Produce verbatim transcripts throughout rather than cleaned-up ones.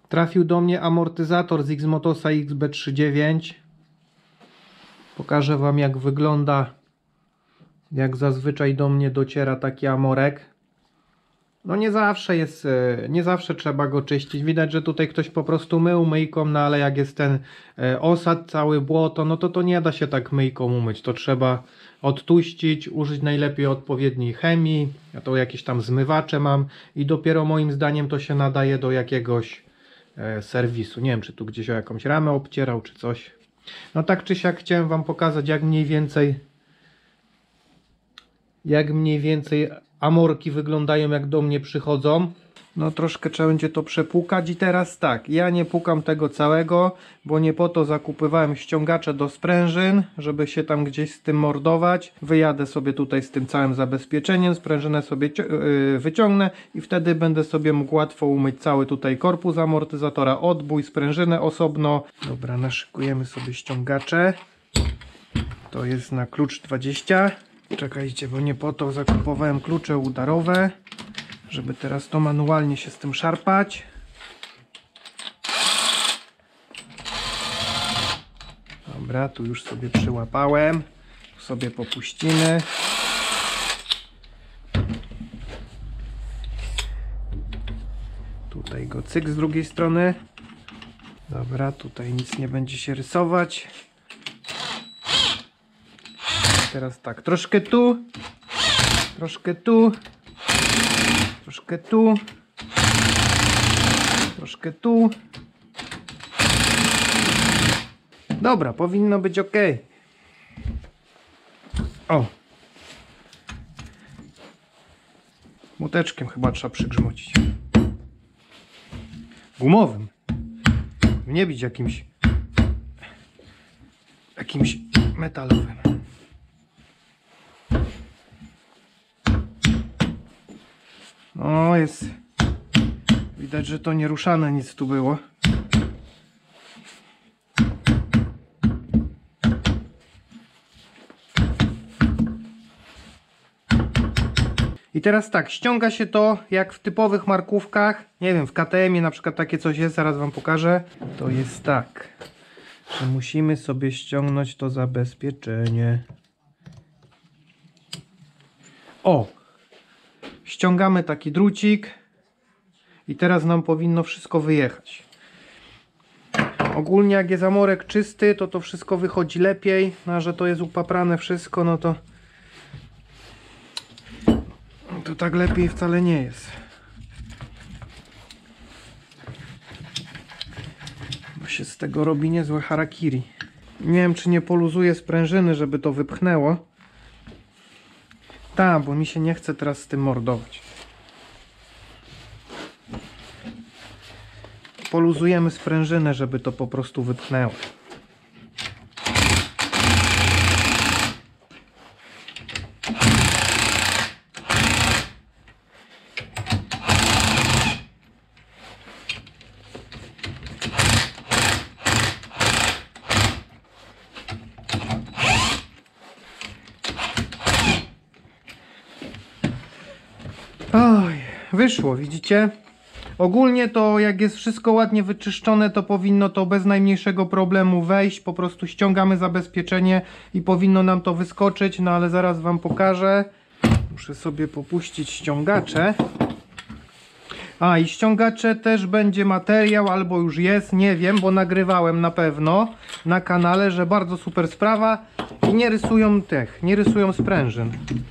Trafił do mnie amortyzator z Xmotosa X B trzydzieści dziewięć. Pokażę wam, jak wygląda, jak zazwyczaj do mnie dociera taki amorek. No nie zawsze jest, nie zawsze trzeba go czyścić. Widać, że tutaj ktoś po prostu mył myjką, no ale jak jest ten osad, cały błoto, no to to nie da się tak myjką umyć. To trzeba odtuścić, użyć najlepiej odpowiedniej chemii. Ja to jakieś tam zmywacze mam i dopiero moim zdaniem to się nadaje do jakiegoś serwisu. Nie wiem, czy tu gdzieś o jakąś ramę obcierał, czy coś. No tak czy siak chciałem wam pokazać, jak mniej więcej jak mniej więcej amorki wyglądają, jak do mnie przychodzą. No troszkę trzeba będzie to przepłukać i teraz tak, ja nie pukam tego całego, bo nie po to zakupywałem ściągacze do sprężyn, żeby się tam gdzieś z tym mordować. Wyjadę sobie tutaj z tym całym zabezpieczeniem, sprężynę sobie yy, wyciągnę i wtedy będę sobie mógł łatwo umyć cały tutaj korpus amortyzatora, odbój, sprężynę osobno. Dobra, naszykujemy sobie ściągacze. To jest na klucz dwadzieścia. Czekajcie, bo nie po to zakupowałem klucze udarowe, żeby teraz to manualnie się z tym szarpać. Dobra, tu już sobie przyłapałem. Tu sobie popuścimy. Tutaj go cyk z drugiej strony. Dobra, tutaj nic nie będzie się rysować. Teraz tak, troszkę tu, troszkę tu, troszkę tu, troszkę tu. Dobra, powinno być ok. O! Młoteczkiem chyba trzeba przygrzmocić. Gumowym. Nie bić jakimś jakimś metalowym. No jest, widać, że to nie ruszane nic tu było. I teraz tak, ściąga się to jak w typowych markówkach, nie wiem, w K T M ie na przykład takie coś jest, zaraz wam pokażę. To jest tak, że musimy sobie ściągnąć to zabezpieczenie. O! Ściągamy taki drucik i teraz nam powinno wszystko wyjechać. Ogólnie jak jest amorek czysty, to to wszystko wychodzi lepiej, no, a że to jest upaprane wszystko, no to to tak lepiej wcale nie jest. Bo się z tego robi niezłe harakiri. Nie wiem, czy nie poluzuję sprężyny, żeby to wypchnęło. Tak, bo mi się nie chce teraz z tym mordować. Poluzujemy sprężynę, żeby to po prostu wypchnęło. Oj, wyszło, widzicie? Ogólnie to jak jest wszystko ładnie wyczyszczone, to powinno to bez najmniejszego problemu wejść. Po prostu ściągamy zabezpieczenie i powinno nam to wyskoczyć, no ale zaraz wam pokażę. Muszę sobie popuścić ściągacze. A i ściągacze też będzie materiał, albo już jest, nie wiem, bo nagrywałem na pewno na kanale, że bardzo super sprawa i nie rysują tych, nie rysują sprężyn.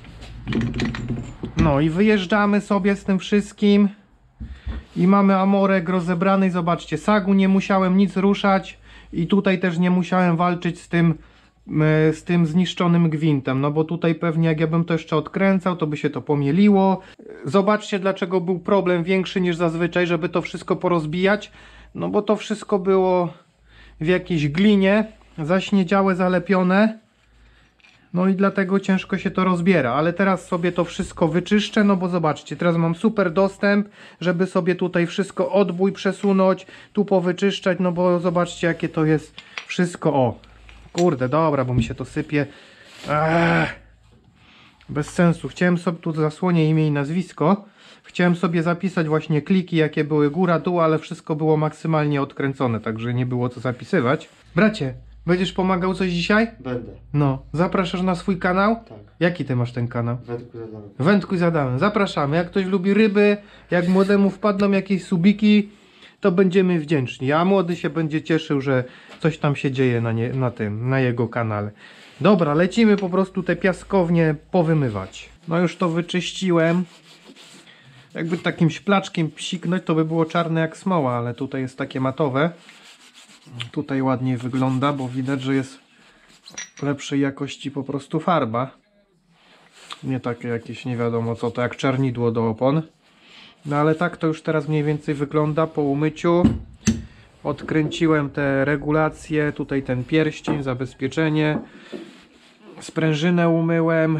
No i wyjeżdżamy sobie z tym wszystkim i mamy amorek rozebrany. Zobaczcie, sagu nie musiałem nic ruszać i tutaj też nie musiałem walczyć z tym z tym zniszczonym gwintem, no bo tutaj pewnie jak ja bym to jeszcze odkręcał, to by się to pomieliło. Zobaczcie, dlaczego był problem większy niż zazwyczaj, żeby to wszystko porozbijać, no bo to wszystko było w jakiejś glinie, zaśniedziałe, zalepione, no i dlatego ciężko się to rozbiera, ale teraz sobie to wszystko wyczyszczę, no bo zobaczcie, teraz mam super dostęp, żeby sobie tutaj wszystko odbój przesunąć, tu powyczyszczać, no bo zobaczcie, jakie to jest wszystko, o. Kurde, dobra, bo mi się to sypie. Eee. Bez sensu. Chciałem sobie, tu zasłonię imię i nazwisko. Chciałem sobie zapisać właśnie kliki, jakie były góra, dół, ale wszystko było maksymalnie odkręcone, także nie było co zapisywać. Bracie, będziesz pomagał coś dzisiaj? Będę. No, zapraszasz na swój kanał? Tak. Jaki ty masz ten kanał? Wędku zadałem. Wędkuj z Adamem. Zapraszamy. Jak ktoś lubi ryby, jak młodemu wpadną jakieś subiki, to będziemy wdzięczni. A młody się będzie cieszył, że coś tam się dzieje na, nie, na tym, na jego kanale. Dobra, lecimy po prostu te piaskownie powymywać. No już to wyczyściłem. Jakby takim szplaczkiem psiknąć, to by było czarne jak smoła, ale tutaj jest takie matowe. Tutaj ładniej wygląda, bo widać, że jest lepszej jakości po prostu farba. Nie takie jakieś nie wiadomo co to, jak czarnidło do opon. No ale tak to już teraz mniej więcej wygląda po umyciu. Odkręciłem te regulacje, tutaj ten pierścień, zabezpieczenie. Sprężynę umyłem.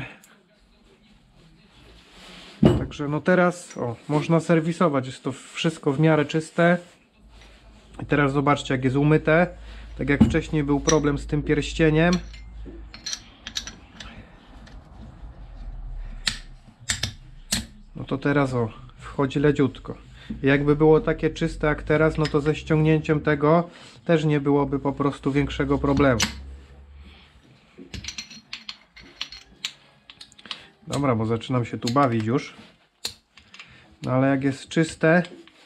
Także no teraz o, można serwisować, jest to wszystko w miarę czyste. I teraz zobaczcie jak jest umyte. Tak jak wcześniej był problem z tym pierścieniem. No to teraz o, wchodzi leciutko. Jakby było takie czyste jak teraz, no to ze ściągnięciem tego też nie byłoby po prostu większego problemu. Dobra, bo zaczynam się tu bawić już. No ale jak jest czyste,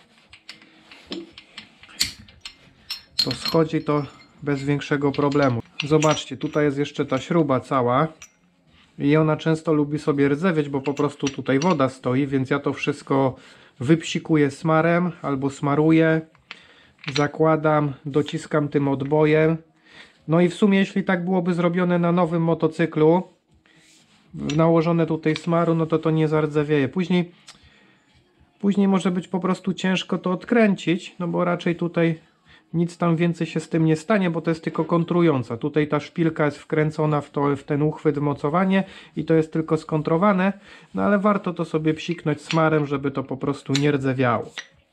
to schodzi to bez większego problemu. Zobaczcie, tutaj jest jeszcze ta śruba cała. I ona często lubi sobie rdzewieć, bo po prostu tutaj woda stoi, więc ja to wszystko wypsikuję smarem albo smaruję. Zakładam, dociskam tym odbojem. No i w sumie jeśli tak byłoby zrobione na nowym motocyklu, nałożone tutaj smaru, no to to nie zardzewieje. Później, później może być po prostu ciężko to odkręcić, no bo raczej tutaj nic tam więcej się z tym nie stanie, bo to jest tylko kontrująca. Tutaj ta szpilka jest wkręcona w, to, w ten uchwyt, mocowanie i to jest tylko skontrowane, no ale warto to sobie psiknąć smarem, żeby to po prostu nie rdzewiało.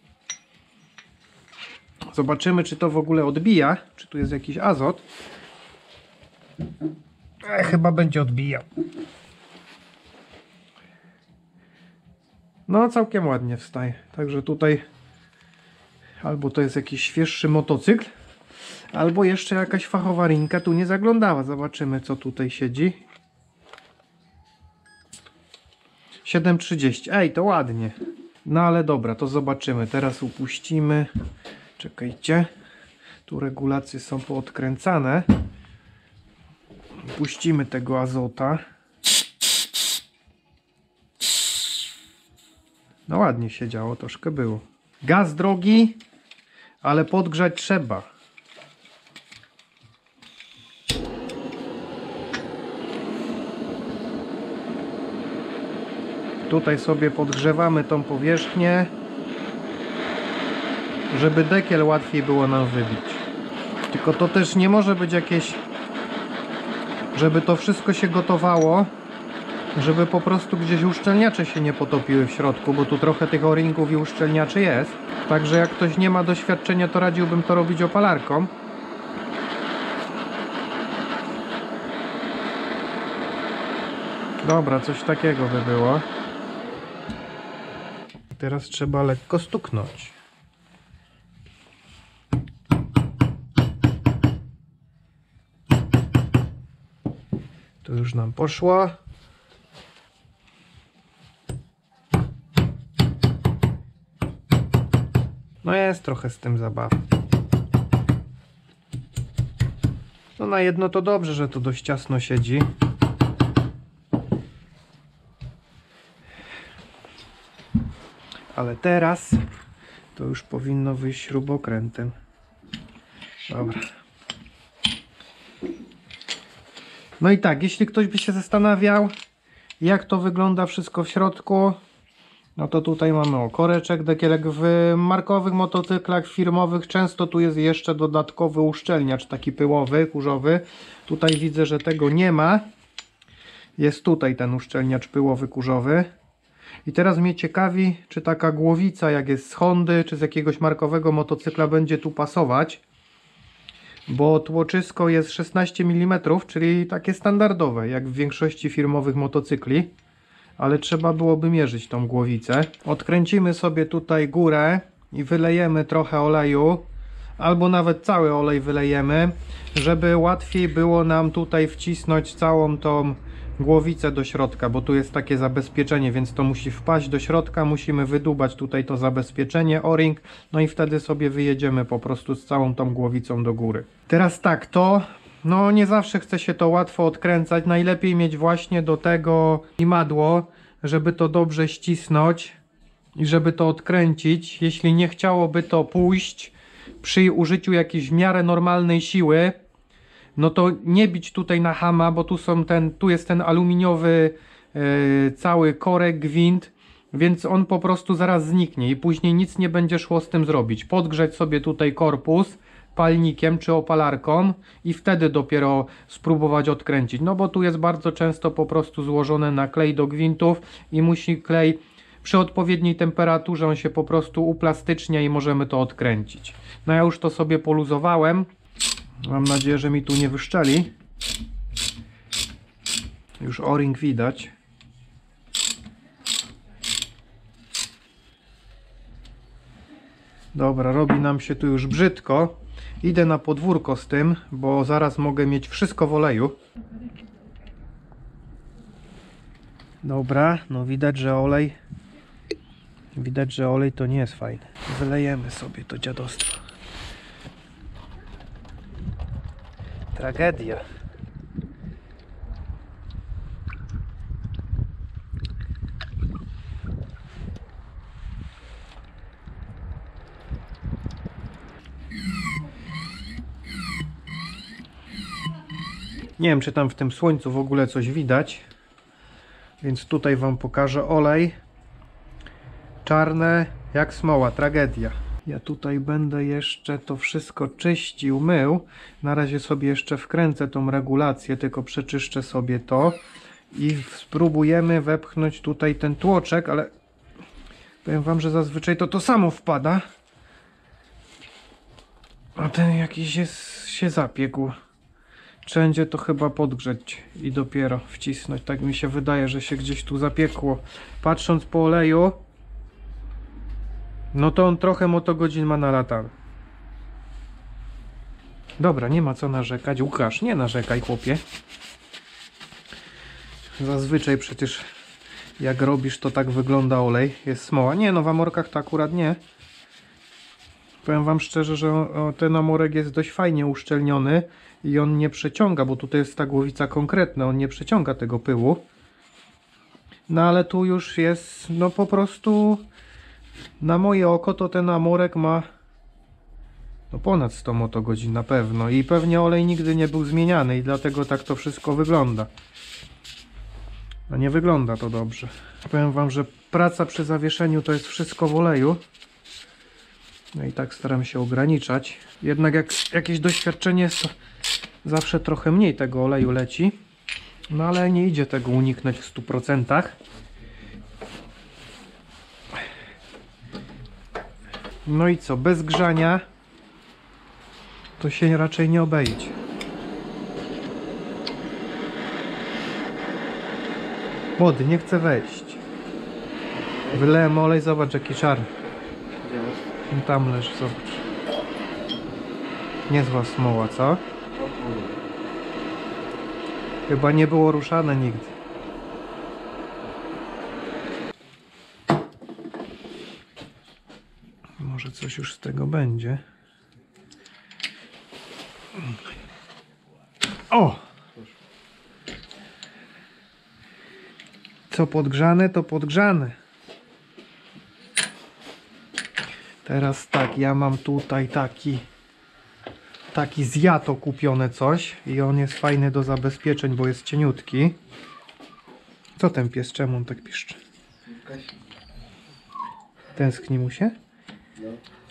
Zobaczymy, czy to w ogóle odbija, czy tu jest jakiś azot. E, chyba będzie odbijał. No całkiem ładnie wstaje, także tutaj albo to jest jakiś świeższy motocykl, albo jeszcze jakaś fachowa rinka tu nie zaglądała. Zobaczymy co tutaj siedzi. siedem trzydzieści. Ej, to ładnie. No ale dobra, to zobaczymy. Teraz upuścimy. Czekajcie. Tu regulacje są poodkręcane. Puścimy tego azota. No ładnie się działo, troszkę było. Gaz drogi, ale podgrzać trzeba. Tutaj sobie podgrzewamy tą powierzchnię, żeby dekiel łatwiej było nam wybić. Tylko to też nie może być jakieś, żeby to wszystko się gotowało, żeby po prostu gdzieś uszczelniacze się nie potopiły w środku, bo tu trochę tych o-ringów i uszczelniaczy jest. Także jak ktoś nie ma doświadczenia, to radziłbym to robić opalarką. Dobra, coś takiego by było. Teraz trzeba lekko stuknąć. To już nam poszło. No jest trochę z tym zabawy. No na jedno to dobrze, że to dość ciasno siedzi. Ale teraz to już powinno wyjść śrubokrętem. Dobra. No i tak, jeśli ktoś by się zastanawiał, jak to wygląda wszystko w środku, no to tutaj mamy o, koreczek, dekielek. W markowych motocyklach firmowych często tu jest jeszcze dodatkowy uszczelniacz, taki pyłowy, kurzowy. Tutaj widzę, że tego nie ma. Jest tutaj ten uszczelniacz pyłowy, kurzowy. I teraz mnie ciekawi, czy taka głowica, jak jest z Hondy, czy z jakiegoś markowego motocykla, będzie tu pasować. bo tłoczysko jest szesnaście milimetrów, czyli takie standardowe, jak w większości firmowych motocykli. Ale trzeba byłoby mierzyć tą głowicę. Odkręcimy sobie tutaj górę i wylejemy trochę oleju, albo nawet cały olej wylejemy, żeby łatwiej było nam tutaj wcisnąć całą tą głowicę do środka, bo tu jest takie zabezpieczenie, więc to musi wpaść do środka, musimy wydubać tutaj to zabezpieczenie, o-ring, no i wtedy sobie wyjedziemy po prostu z całą tą głowicą do góry. Teraz tak, to no nie zawsze chce się to łatwo odkręcać, najlepiej mieć właśnie do tego imadło, żeby to dobrze ścisnąć i żeby to odkręcić. Jeśli nie chciałoby to pójść przy użyciu jakiejś w miarę normalnej siły, no to nie bić tutaj na hama, bo tu są ten, tu jest ten aluminiowy yy, cały korek, gwint, więc on po prostu zaraz zniknie i później nic nie będzie szło z tym zrobić. Podgrzeć sobie tutaj korpus palnikiem czy opalarką i wtedy dopiero spróbować odkręcić, no bo tu jest bardzo często po prostu złożone na klej do gwintów i musi klej przy odpowiedniej temperaturze, on się po prostu uplastycznia i możemy to odkręcić. No ja już to sobie poluzowałem, mam nadzieję, że mi tu nie wyszczeli. Już o-ring widać. Dobra, robi nam się tu już brzydko. Idę na podwórko z tym, bo zaraz mogę mieć wszystko w oleju. Dobra, no widać, że olej widać, że olej to nie jest fajny. Wylejemy sobie to dziadostwo. Tragedia. Nie wiem, czy tam w tym słońcu w ogóle coś widać, więc tutaj wam pokażę olej. Czarne jak smoła, tragedia. Ja tutaj będę jeszcze to wszystko czyścił, mył. Na razie sobie jeszcze wkręcę tą regulację, tylko przeczyszczę sobie to i spróbujemy wepchnąć tutaj ten tłoczek, ale powiem wam, że zazwyczaj to to samo wpada. A ten jakiś jest, się zapiekł. Wszędzie to chyba podgrzeć i dopiero wcisnąć. Tak mi się wydaje, że się gdzieś tu zapiekło. Patrząc po oleju, no to on trochę motogodzin ma nalatane. Dobra, nie ma co narzekać. Łukasz, nie narzekaj, chłopie. Zazwyczaj przecież jak robisz, to tak wygląda olej. Jest smoła. Nie, no w amorkach to akurat nie. Powiem wam szczerze, że ten amorek jest dość fajnie uszczelniony i on nie przeciąga, bo tutaj jest ta głowica konkretna, on nie przeciąga tego pyłu. No ale tu już jest, no po prostu na moje oko to ten amorek ma no ponad sto motogodzin na pewno i pewnie olej nigdy nie był zmieniany i dlatego tak to wszystko wygląda. A nie wygląda to dobrze. Powiem wam, że praca przy zawieszeniu to jest wszystko w oleju. No i tak staram się ograniczać. Jednak jak jakieś doświadczenie jest, to zawsze trochę mniej tego oleju leci. No ale nie idzie tego uniknąć w stu procentach. No i co? Bez grzania to się raczej nie obejdzie. Młody, nie chce wejść. Wylałem olej, zobacz jaki czarny. Tam leży, zobacz. Niezła smoła, co? Chyba nie było ruszane nigdy. Może coś już z tego będzie. O! Co podgrzane, to podgrzane. Teraz tak, ja mam tutaj taki taki zjato kupione coś i on jest fajny do zabezpieczeń, bo jest cieniutki. Co ten pies? Czemu on tak piszczy? Tęskni mu się? No.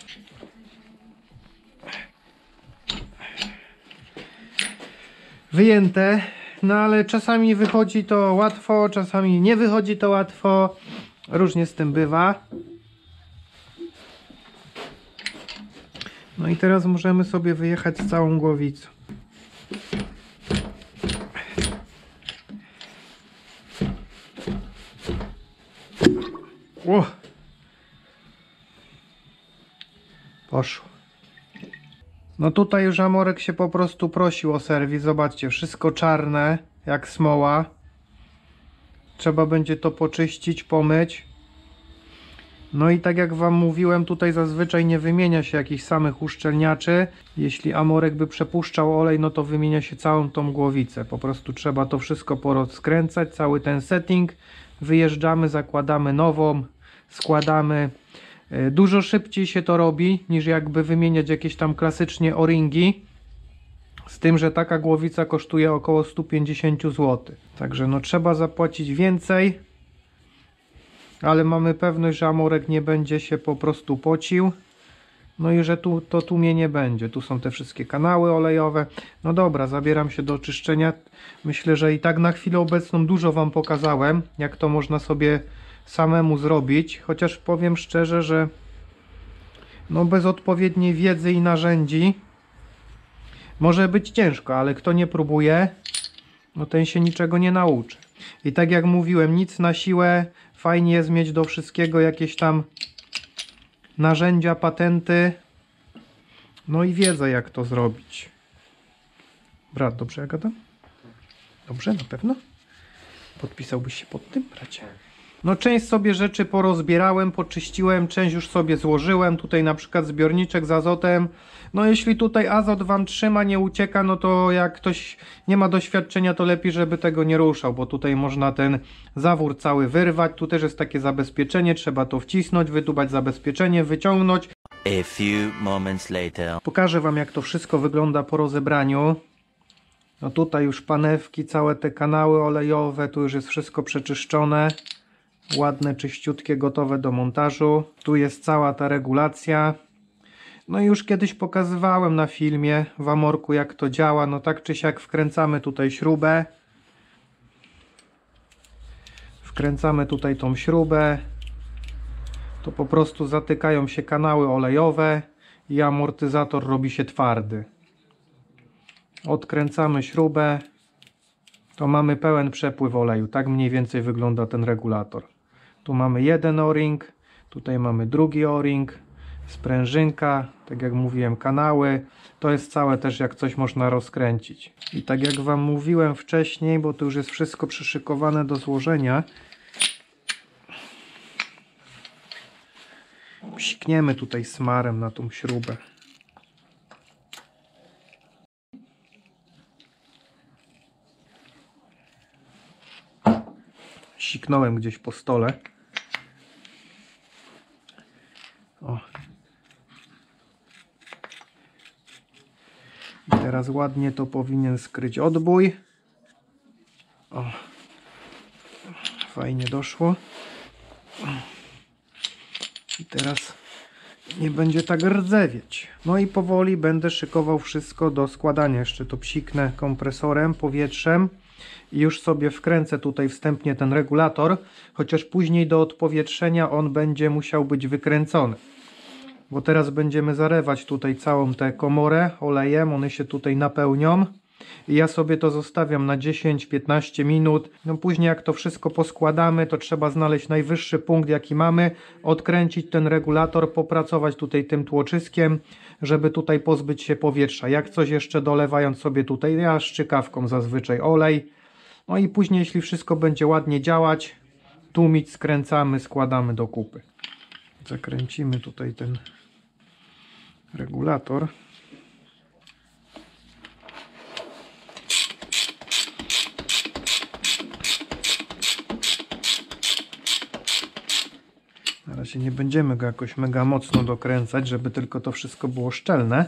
Wyjęte, no ale czasami wychodzi to łatwo, czasami nie wychodzi to łatwo. Różnie z tym bywa. No i teraz możemy sobie wyjechać z całą głowicą. O! Poszło. No tutaj już amorek się po prostu prosił o serwis. Zobaczcie, wszystko czarne jak smoła. Trzeba będzie to poczyścić, pomyć. No i tak jak wam mówiłem, tutaj zazwyczaj nie wymienia się jakichś samych uszczelniaczy. Jeśli amorek by przepuszczał olej, no to wymienia się całą tą głowicę. Po prostu trzeba to wszystko porozkręcać, cały ten setting. Wyjeżdżamy, zakładamy nową, składamy. Dużo szybciej się to robi, niż jakby wymieniać jakieś tam klasycznie o-ringi. Z tym, że taka głowica kosztuje około sto pięćdziesiąt złotych. Także no trzeba zapłacić więcej. Ale mamy pewność, że amorek nie będzie się po prostu pocił. No i że tu to tłumienie będzie. Tu są te wszystkie kanały olejowe. No dobra, zabieram się do czyszczenia. Myślę, że i tak na chwilę obecną dużo wam pokazałem, jak to można sobie samemu zrobić. Chociaż powiem szczerze, że no bez odpowiedniej wiedzy i narzędzi może być ciężko, ale kto nie próbuje, no ten się niczego nie nauczy. I tak jak mówiłem, nic na siłę. Fajnie jest mieć do wszystkiego jakieś tam narzędzia, patenty. No i wiedzę, jak to zrobić. Brat, dobrze ja gadam? Dobrze, na pewno? Podpisałbyś się pod tym, bracie? No część sobie rzeczy porozbierałem, poczyściłem, część już sobie złożyłem. Tutaj na przykład zbiorniczek z azotem. No jeśli tutaj azot wam trzyma, nie ucieka, no to jak ktoś nie ma doświadczenia, to lepiej, żeby tego nie ruszał, bo tutaj można ten zawór cały wyrwać. Tu też jest takie zabezpieczenie, trzeba to wcisnąć, wydubać zabezpieczenie, wyciągnąć. A few moments later. Pokażę wam, jak to wszystko wygląda po rozebraniu. No tutaj już panewki, całe te kanały olejowe, tu już jest wszystko przeczyszczone. Ładne, czyściutkie, gotowe do montażu. Tu jest cała ta regulacja. No i już kiedyś pokazywałem na filmie w amorku, jak to działa. No tak czy siak wkręcamy tutaj śrubę. Wkręcamy tutaj tą śrubę. To po prostu zatykają się kanały olejowe i amortyzator robi się twardy. Odkręcamy śrubę. To mamy pełen przepływ oleju. Tak mniej więcej wygląda ten regulator. Tu mamy jeden o-ring, tutaj mamy drugi o-ring, sprężynka, tak jak mówiłem, kanały. To jest całe też, jak coś można rozkręcić. I tak jak wam mówiłem wcześniej, bo to już jest wszystko przyszykowane do złożenia, psikniemy tutaj smarem na tą śrubę. Siknąłem gdzieś po stole. O. I teraz ładnie to powinien skryć odbój. O. Fajnie doszło. I teraz nie będzie tak rdzewieć. No i powoli będę szykował wszystko do składania. Jeszcze to psiknę kompresorem, powietrzem. I już sobie wkręcę tutaj wstępnie ten regulator, chociaż później do odpowietrzenia on będzie musiał być wykręcony. Bo teraz będziemy zalewać tutaj całą tę komorę olejem, one się tutaj napełnią. I ja sobie to zostawiam na dziesięć piętnaście minut. No później jak to wszystko poskładamy, to trzeba znaleźć najwyższy punkt jaki mamy, odkręcić ten regulator, popracować tutaj tym tłoczyskiem, żeby tutaj pozbyć się powietrza. Jak coś jeszcze dolewając sobie tutaj, ja szczykawką zazwyczaj olej. No i później jeśli wszystko będzie ładnie działać, tłumić, skręcamy, składamy do kupy. Zakręcimy tutaj ten regulator. Na razie nie będziemy go jakoś mega mocno dokręcać, żeby tylko to wszystko było szczelne.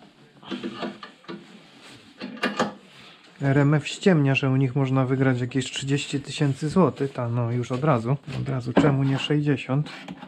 R M F ściemnia, że u nich można wygrać jakieś trzydzieści tysięcy złotych. Ta, no już od razu. Od razu, czemu nie sześćdziesiąt?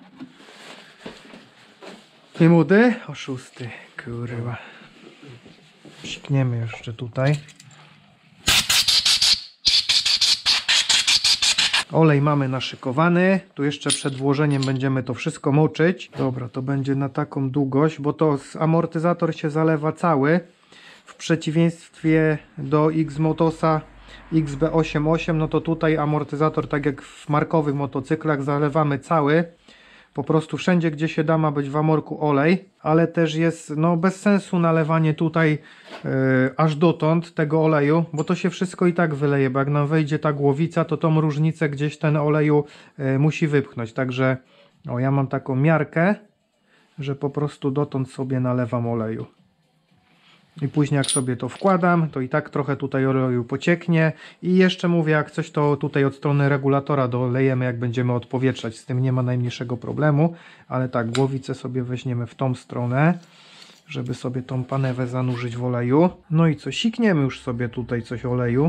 I młody? Oszusty, kurwa. Psikniemy jeszcze tutaj. Olej mamy naszykowany. Tu jeszcze przed włożeniem będziemy to wszystko moczyć. Dobra, to będzie na taką długość, bo to amortyzator się zalewa cały. W przeciwieństwie do X-Motosa X B osiemdziesiąt osiem, no to tutaj amortyzator, tak jak w markowych motocyklach, zalewamy cały. Po prostu wszędzie, gdzie się da, ma być w amorku olej, ale też jest no bez sensu nalewanie tutaj yy, aż dotąd tego oleju, bo to się wszystko i tak wyleje, bo jak nam wejdzie ta głowica, to tą różnicę gdzieś ten oleju yy, musi wypchnąć. Także o, ja mam taką miarkę, że po prostu dotąd sobie nalewam oleju. I później jak sobie to wkładam, to i tak trochę tutaj oleju pocieknie. I jeszcze mówię, jak coś, to tutaj od strony regulatora dolejemy, jak będziemy odpowietrzać. Z tym nie ma najmniejszego problemu. Ale tak, głowicę sobie weźmiemy w tą stronę, żeby sobie tą panewę zanurzyć w oleju. No i co, sikniemy już sobie tutaj coś oleju.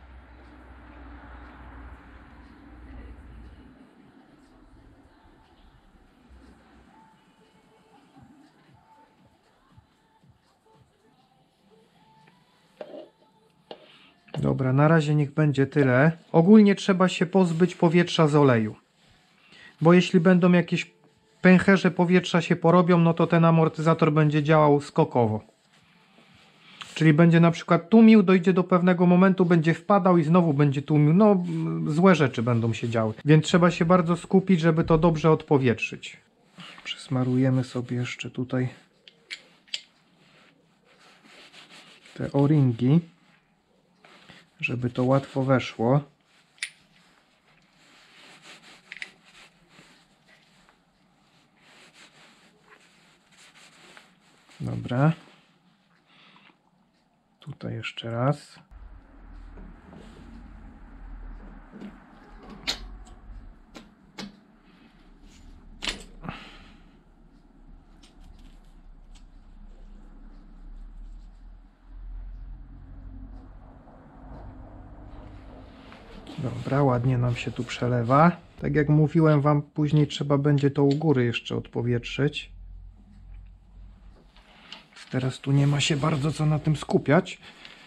Dobra, na razie niech będzie tyle. Ogólnie trzeba się pozbyć powietrza z oleju. Bo jeśli będą jakieś pęcherze powietrza się porobią, no to ten amortyzator będzie działał skokowo. Czyli będzie na przykład tłumił, dojdzie do pewnego momentu, będzie wpadał i znowu będzie tłumił. No, złe rzeczy będą się działy. Więc trzeba się bardzo skupić, żeby to dobrze odpowietrzyć. Przysmarujemy sobie jeszcze tutaj te o-ringi, żeby to łatwo weszło. Dobra. Tutaj jeszcze raz. Dobra, ładnie nam się tu przelewa. Tak jak mówiłem wam, później trzeba będzie to u góry jeszcze odpowietrzyć. Teraz tu nie ma się bardzo co na tym skupiać.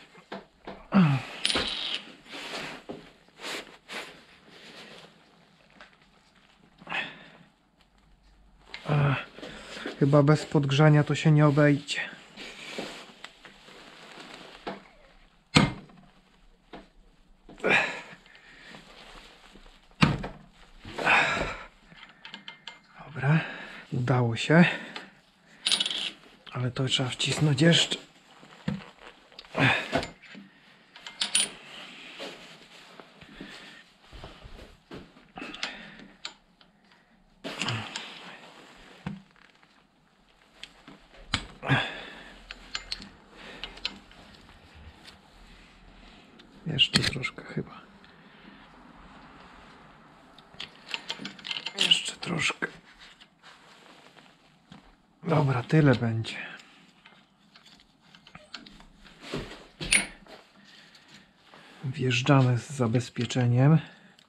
Chyba bez podgrzania to się nie obejdzie. Dobra, udało się. Ale to trzeba wcisnąć jeszcze. Jeszcze troszkę chyba. Jeszcze troszkę. Dobra, tyle będzie. Wjeżdżamy z zabezpieczeniem.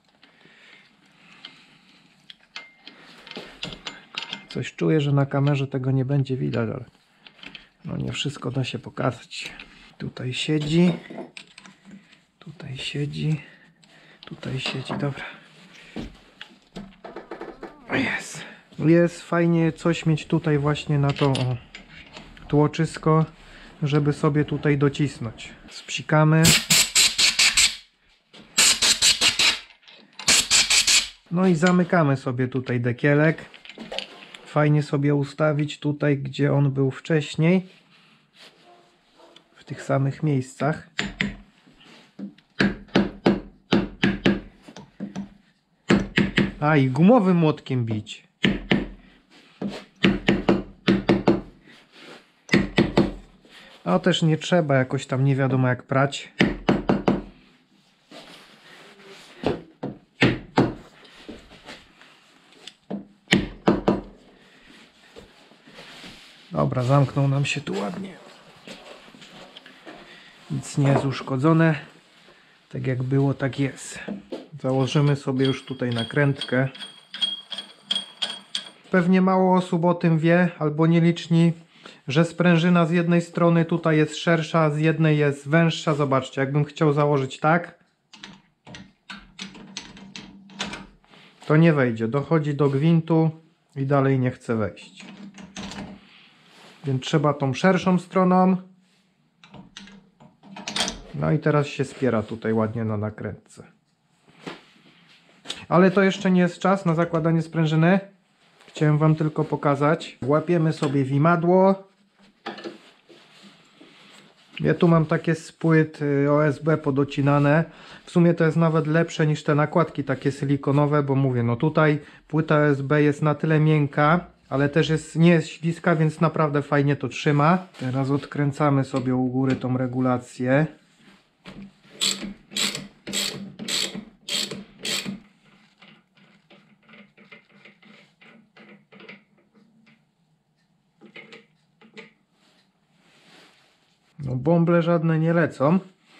Coś czuję, że na kamerze tego nie będzie widać, ale no nie wszystko da się pokazać. Tutaj siedzi. Tutaj siedzi. Tutaj siedzi, dobra. Jest. Jest fajnie coś mieć tutaj właśnie na to o, tłoczysko, żeby sobie tutaj docisnąć. Spsikamy. No i zamykamy sobie tutaj dekielek. Fajnie sobie ustawić tutaj, gdzie on był wcześniej. W tych samych miejscach. A i gumowym młotkiem bić. A też nie trzeba jakoś tam nie wiadomo jak prać. Dobra, zamknął nam się tu ładnie. Nic nie jest uszkodzone. Tak jak było, tak jest. Założymy sobie już tutaj nakrętkę. Pewnie mało osób o tym wie, albo nieliczni, że sprężyna z jednej strony tutaj jest szersza, a z jednej jest węższa. Zobaczcie, jakbym chciał założyć tak, to nie wejdzie. Dochodzi do gwintu i dalej nie chce wejść. Więc trzeba tą szerszą stroną. No i teraz się spiera tutaj ładnie na nakrętce. Ale to jeszcze nie jest czas na zakładanie sprężyny. Chciałem wam tylko pokazać. Łapiemy sobie wimadło. Ja tu mam takie z płyt O S B podocinane. W sumie to jest nawet lepsze niż te nakładki takie silikonowe, bo mówię, no tutaj płyta O S B jest na tyle miękka, ale też jest, nie jest śliska, więc naprawdę fajnie to trzyma. Teraz odkręcamy sobie u góry tą regulację. No bąble żadne nie lecą,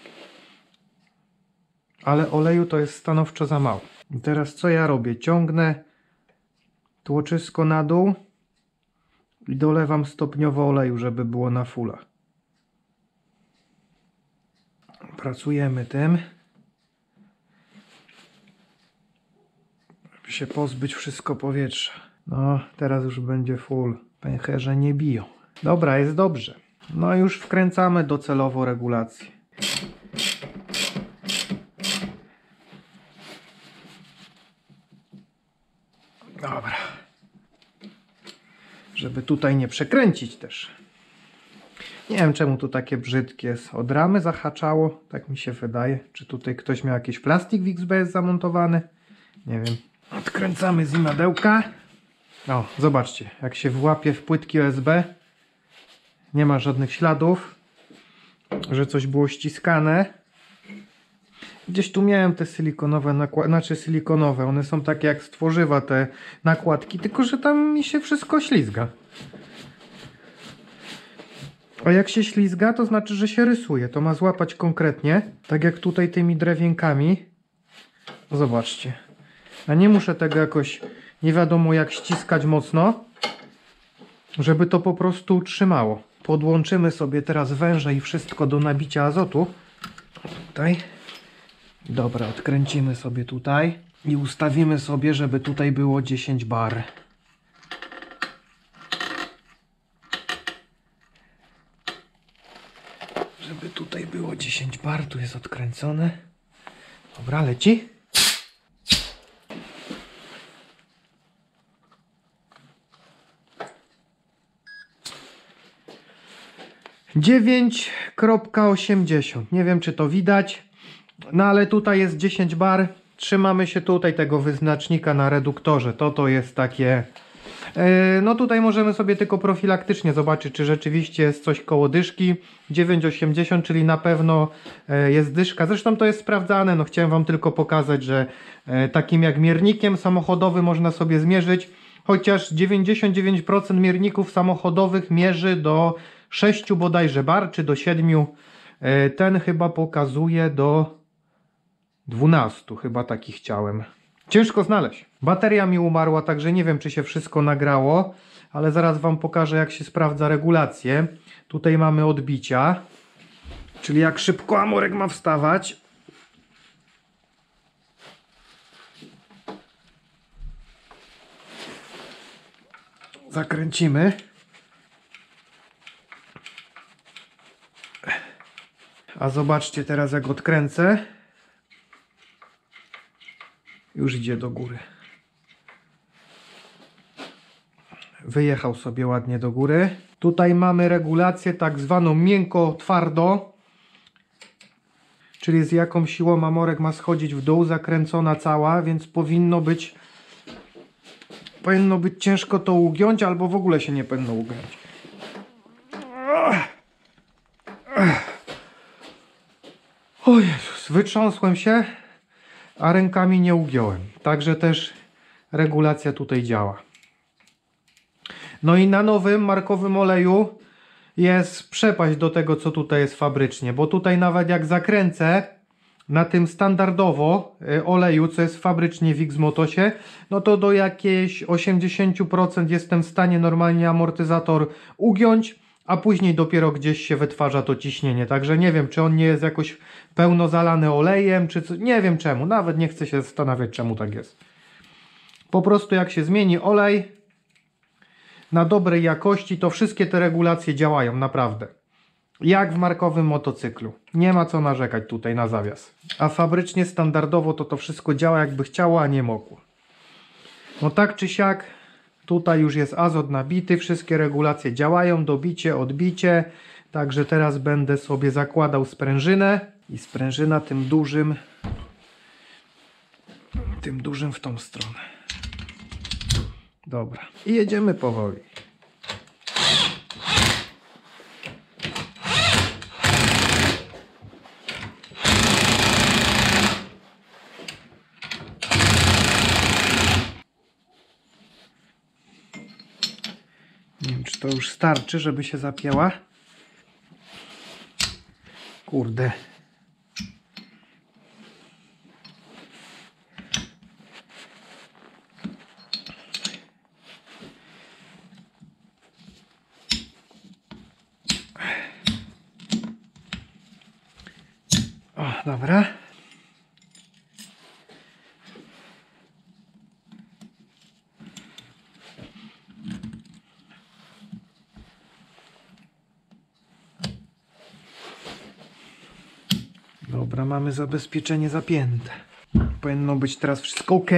ale oleju to jest stanowczo za mało. I teraz co ja robię? Ciągnę tłoczysko na dół i dolewam stopniowo oleju, żeby było na fulla. Pracujemy tym, żeby się pozbyć wszystko powietrza. No teraz już będzie full. Pęcherze nie biją. Dobra, jest dobrze. No już wkręcamy docelowo regulację. Dobra. Żeby tutaj nie przekręcić też. Nie wiem czemu tu takie brzydkie jest. Od ramy zahaczało, tak mi się wydaje. Czy tutaj ktoś miał jakiś plastik w X B S zamontowany? Nie wiem. Odkręcamy z imadełka. O, zobaczcie, jak się włapie w płytki O S B. Nie ma żadnych śladów, że coś było ściskane. Gdzieś tu miałem te silikonowe nakładki, znaczy silikonowe, one są takie jak z tworzywa te nakładki, tylko że tam mi się wszystko ślizga. A jak się ślizga, to znaczy, że się rysuje. To ma złapać konkretnie, tak jak tutaj tymi drewienkami. Zobaczcie. Ja nie muszę tego jakoś nie wiadomo jak ściskać mocno, żeby to po prostu trzymało. Podłączymy sobie teraz węże i wszystko do nabicia azotu. Tutaj. Dobra, odkręcimy sobie tutaj i ustawimy sobie, żeby tutaj było dziesięć bar. Żeby tutaj było dziesięć bar, tu jest odkręcone. Dobra, leci. dziewięć osiemdziesiąt. Nie wiem czy to widać. No ale tutaj jest dziesięć bar. Trzymamy się tutaj tego wyznacznika na reduktorze. To to jest takie... Yy, no tutaj możemy sobie tylko profilaktycznie zobaczyć, czy rzeczywiście jest coś koło dyszki. dziewięć osiemdziesiąt, czyli na pewno yy, jest dyszka. Zresztą to jest sprawdzane. No chciałem wam tylko pokazać, że yy, takim jak miernikiem samochodowym można sobie zmierzyć. Chociaż dziewięćdziesiąt dziewięć procent mierników samochodowych mierzy do sześciu bodajże bar, czy do siedmiu. Yy, ten chyba pokazuje do dwunastu, chyba taki chciałem. Ciężko znaleźć. Bateria mi umarła, także nie wiem czy się wszystko nagrało, ale zaraz wam pokażę jak się sprawdza regulację. Tutaj mamy odbicia, czyli jak szybko amorek ma wstawać. Zakręcimy. A zobaczcie teraz jak odkręcę. Już idzie do góry. Wyjechał sobie ładnie do góry. Tutaj mamy regulację tak zwaną miękko-twardo, czyli z jaką siłą amorek ma schodzić w dół, zakręcona cała, więc powinno być powinno być ciężko to ugiąć, albo w ogóle się nie powinno ugiąć. O Jezus, wytrząsłem się, a rękami nie ugiąłem. Także też regulacja tutaj działa. No i na nowym markowym oleju jest przepaść do tego co tutaj jest fabrycznie, bo tutaj nawet jak zakręcę na tym standardowo oleju, co jest fabrycznie w X-Motosie, no to do jakieś osiemdziesiąt procent jestem w stanie normalnie amortyzator ugiąć, a później dopiero gdzieś się wytwarza to ciśnienie. Także nie wiem, czy on nie jest jakoś pełno zalany olejem, czy co, nie wiem czemu, nawet nie chcę się zastanawiać czemu tak jest. Po prostu jak się zmieni olej na dobrej jakości, to wszystkie te regulacje działają, naprawdę. Jak w markowym motocyklu. Nie ma co narzekać tutaj na zawias. A fabrycznie, standardowo to to wszystko działa jakby chciało, a nie mogło. No tak czy siak, tutaj już jest azot nabity, wszystkie regulacje działają, dobicie, odbicie. Także teraz będę sobie zakładał sprężynę i sprężyna tym dużym, tym dużym w tą stronę. Dobra. I jedziemy powoli. Nie wiem, czy to już starczy, żeby się zapięła. Kurde. O, dobra. Dobra, mamy zabezpieczenie zapięte. Powinno być teraz wszystko ok.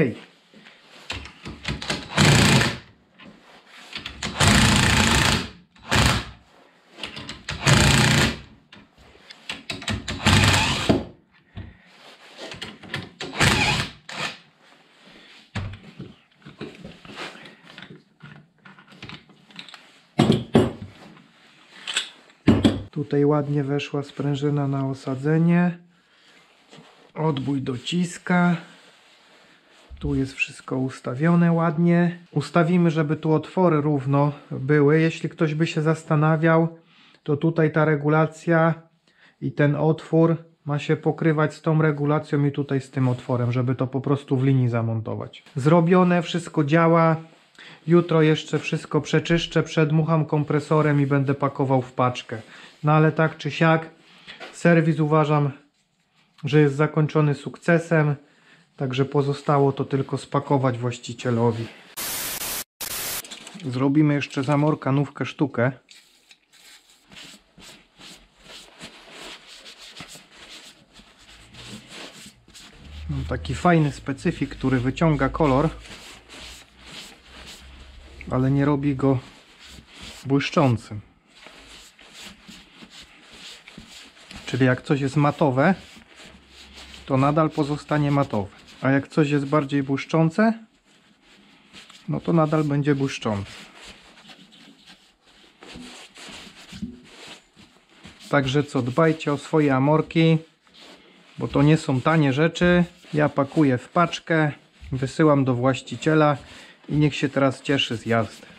Tutaj ładnie weszła sprężyna na osadzenie. Odbój dociska. Tu jest wszystko ustawione ładnie. Ustawimy, żeby tu otwory równo były. Jeśli ktoś by się zastanawiał, to tutaj ta regulacja i ten otwór ma się pokrywać z tą regulacją i tutaj z tym otworem, żeby to po prostu w linii zamontować. Zrobione, wszystko działa. Jutro jeszcze wszystko przeczyszczę, przedmucham kompresorem i będę pakował w paczkę. No ale tak czy siak, serwis uważam, że jest zakończony sukcesem. Także pozostało to tylko spakować właścicielowi. Zrobimy jeszcze zamorkanówkę sztukę. Mam taki fajny specyfik, który wyciąga kolor, ale nie robi go błyszczącym. Czyli jak coś jest matowe, to nadal pozostanie matowe. A jak coś jest bardziej błyszczące, no to nadal będzie błyszczące. Także co, dbajcie o swoje amorki, bo to nie są tanie rzeczy. Ja pakuję w paczkę, wysyłam do właściciela i niech się teraz cieszy z jazdy.